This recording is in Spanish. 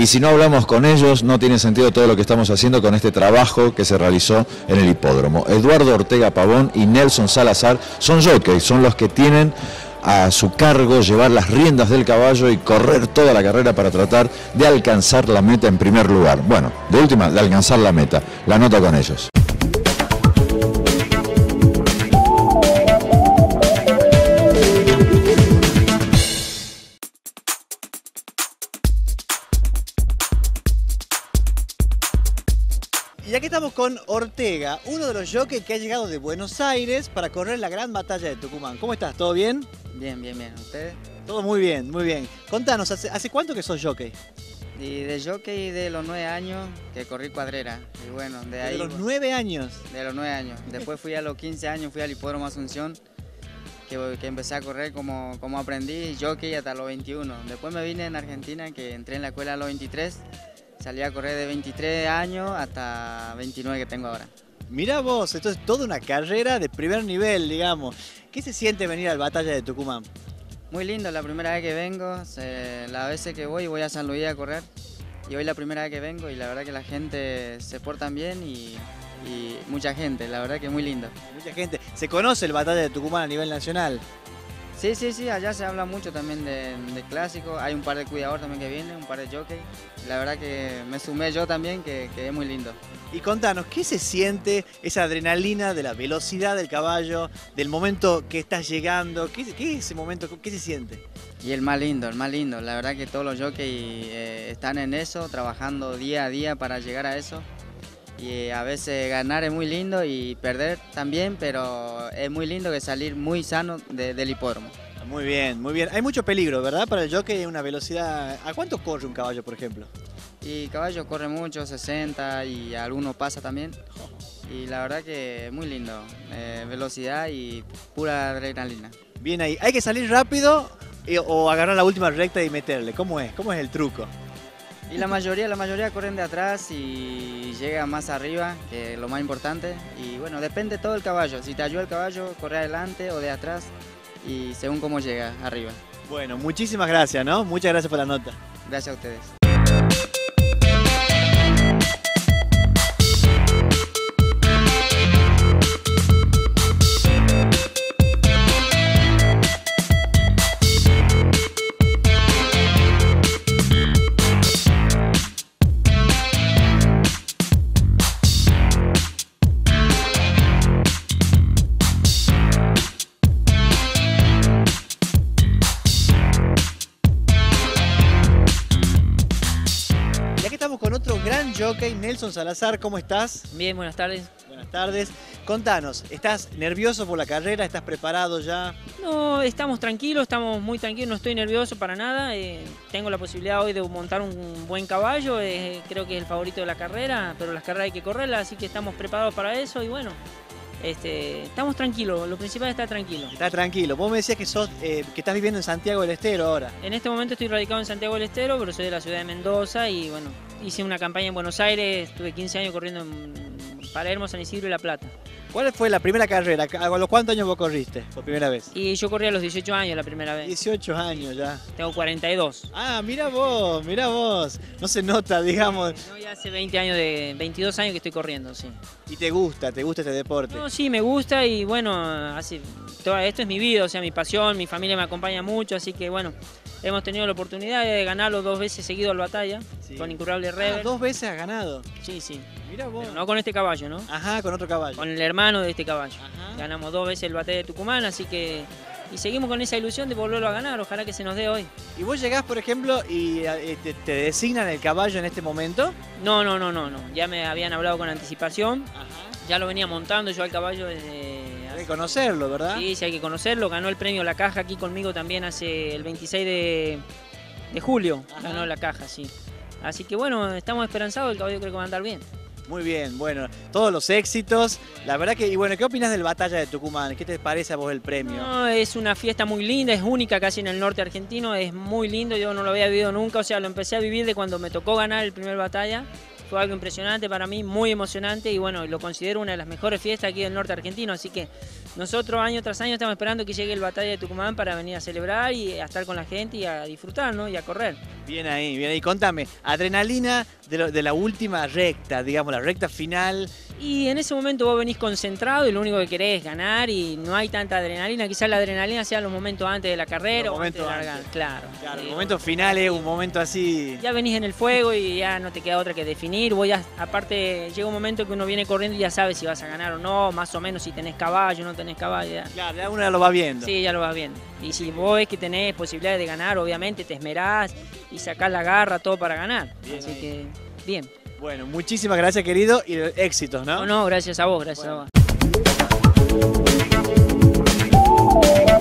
y si no hablamos con ellos no tiene sentido todo lo que estamos haciendo con este trabajo que se realizó en el hipódromo. Eduardo Ortega Pavón y Nelson Salazar son jockeys, son los que tienen a su cargo llevar las riendas del caballo y correr toda la carrera para tratar de alcanzar la meta en primer lugar. Bueno, de última, de alcanzar la meta. La nota con ellos. Y aquí estamos con Ortega, uno de los jockeys que ha llegado de Buenos Aires para correr la gran batalla de Tucumán. ¿Cómo estás? ¿Todo bien? Bien, bien, bien. ¿Ustedes? Todo muy bien, muy bien. Contanos, ¿hace cuánto que sos jockey? Y de jockey de los 9 años que corrí cuadrera. Y bueno, de ahí... De los 9 años. De los 9 años. Después fui a los 15 años, fui al hipódromo Asunción, que empecé a correr como aprendí jockey hasta los 21. Después me vine en Argentina, que entré en la escuela a los 23. Salí a correr de 23 años hasta 29 que tengo ahora. Mirá vos, esto es toda una carrera de primer nivel, digamos. ¿Qué se siente venir al Batalla de Tucumán? Muy lindo, la primera vez que vengo, las veces que voy a San Luis a correr. Y hoy la primera vez que vengo y la verdad que la gente se porta bien y mucha gente, la verdad que muy lindo. Mucha gente. ¿Se conoce el Batalla de Tucumán a nivel nacional? Sí, sí, sí, allá se habla mucho también de clásicos, hay un par de cuidadores también que vienen, un par de jockeys. La verdad que me sumé yo también, que es muy lindo. Y contanos, ¿qué se siente esa adrenalina de la velocidad del caballo, del momento que estás llegando? ¿Qué es ese momento? ¿Qué se siente? Y el más lindo, la verdad que todos los jockeys están en eso, trabajando día a día para llegar a eso. Y a veces ganar es muy lindo y perder también, pero es muy lindo que salir muy sano del hipódromo. Muy bien, muy bien. Hay mucho peligro, ¿verdad? Para el jockey, una velocidad... ¿A cuánto corre un caballo, por ejemplo? Y caballo corre mucho, 60 y alguno pasa también. Y la verdad que es muy lindo, velocidad y pura adrenalina. Bien ahí. ¿Hay que salir rápido o agarrar la última recta y meterle? ¿Cómo es? ¿Cómo es el truco? Y la mayoría corren de atrás y llegan más arriba, que es lo más importante. Y bueno, depende todo el caballo. Si te ayuda el caballo, corre adelante o de atrás y según cómo llega arriba. Bueno, muchísimas gracias, ¿no? Muchas gracias por la nota. Gracias a ustedes. Con otro gran jockey, Nelson Salazar, ¿cómo estás? Bien, buenas tardes. Buenas tardes. Contanos, ¿estás nervioso por la carrera? ¿Estás preparado ya? No, estamos tranquilos, estamos muy tranquilos, no estoy nervioso para nada. Tengo la posibilidad hoy de montar un buen caballo, creo que es el favorito de la carrera, pero las carreras hay que correrlas, así que estamos preparados para eso y bueno, estamos tranquilos, lo principal es estar tranquilo. Está tranquilo. Vos me decías que estás viviendo en Santiago del Estero ahora. En este momento estoy radicado en Santiago del Estero, pero soy de la ciudad de Mendoza y bueno, hice una campaña en Buenos Aires, estuve 15 años corriendo en Palermo, San Isidro y La Plata. ¿Cuál fue la primera carrera? ¿A los cuántos años vos corriste por primera vez? Y yo corrí a los 18 años la primera vez. 18 años ya. Tengo 42. Ah, mira vos, mira vos. No se nota, digamos. No, ya hace 22 años que estoy corriendo, sí. ¿Y te gusta este deporte? No, sí, me gusta y bueno, todo esto es mi vida, o sea, mi pasión, mi familia me acompaña mucho, así que bueno, hemos tenido la oportunidad de ganarlo 2 veces seguido al Batalla, sí, con Incurable Rebel. 2 veces has ganado. Sí, sí. Mira vos. Pero no con este caballo, ¿no? Ajá, con otro caballo. Con el hermano de este caballo. Ajá. Ganamos 2 veces el Batalla de Tucumán, así que... Y seguimos con esa ilusión de volverlo a ganar, ojalá que se nos dé hoy. ¿Y vos llegás, por ejemplo, y te designan el caballo en este momento? No. Ya me habían hablado con anticipación. Ajá. Ya lo venía montando yo al caballo desde... Hay que conocerlo, ¿verdad? Sí, sí, hay que conocerlo. Ganó el premio La Caja aquí conmigo también hace el 26 de julio. Ajá. Ganó La Caja, sí. Así que bueno, estamos esperanzados, el caballo creo que va a andar bien. Muy bien, bueno, todos los éxitos. La verdad que, y bueno, ¿qué opinas del Batalla de Tucumán? ¿Qué te parece a vos el premio? No, es una fiesta muy linda, es única casi en el norte argentino, es muy lindo, yo no lo había vivido nunca, o sea, lo empecé a vivir de cuando me tocó ganar el primer Batalla fue algo impresionante para mí, muy emocionante y bueno, lo considero una de las mejores fiestas aquí del norte argentino, así que nosotros año tras año estamos esperando que llegue el Batalla de Tucumán para venir a celebrar y a estar con la gente y a disfrutar, ¿no? Y a correr. Bien ahí, bien ahí. Contame, adrenalina de la última recta, digamos, la recta final. Y en ese momento vos venís concentrado y lo único que querés es ganar y no hay tanta adrenalina. Quizás la adrenalina sea los momentos antes de la carrera o antes de largar. Claro. El momento final es un momento así. Ya venís en el fuego y ya no te queda otra que definir. Vos ya, aparte, llega un momento que uno viene corriendo y ya sabe si vas a ganar o no, más o menos si tenés caballo o no tenés caballo. Ya. Claro, ya uno ya lo va viendo. Sí, ya lo vas viendo. Y si vos ves que tenés posibilidades de ganar, obviamente te esmerás y sacás la garra, todo para ganar. Bien Así ahí. que, bien. Bueno, muchísimas gracias, querido, y éxitos, ¿no? No, gracias a vos, gracias a vos.